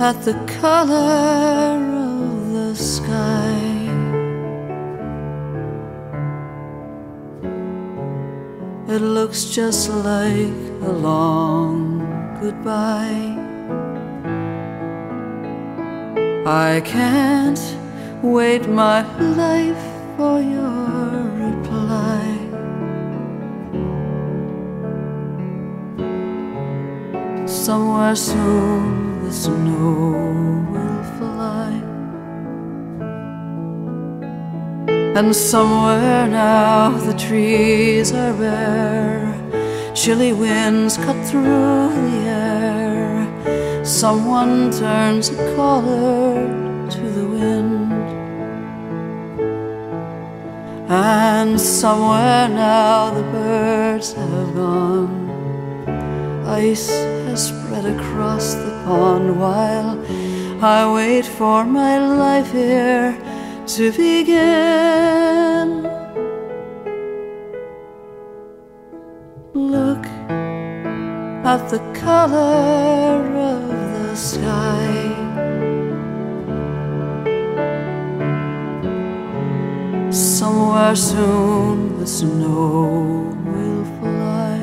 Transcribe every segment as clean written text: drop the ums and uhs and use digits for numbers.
at the color of the sky. It looks just like a long goodbye. I can't wait my life for your reply. Somewhere soon the snow will fly, and somewhere now the trees are bare. Chilly winds cut through the air. Someone turns a collar to the wind, and somewhere now the birds have gone. Ice has spread across the pond while I wait for my life here to begin. Look at the color of the sky. Somewhere soon the snow will fly.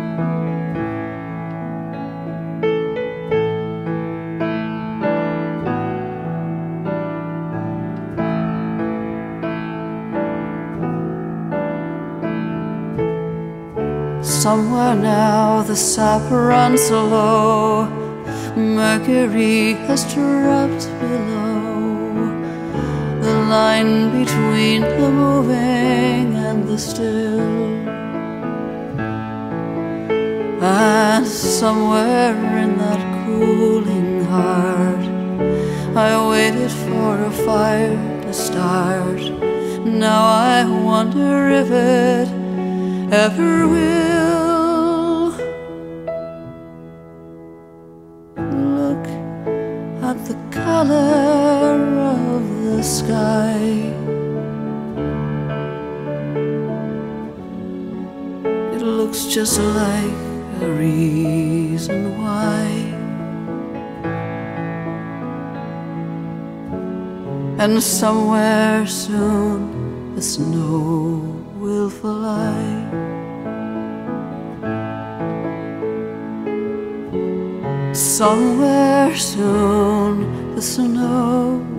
Somewhere now the sap runs low. Mercury has dropped below. The line between the moving and the still. And somewhere in that cooling heart I waited for a fire to start. Now I wonder if it ever will. Look at the color of the sky. It looks just like a reason why. And somewhere soon the snow will fly. Somewhere soon the snow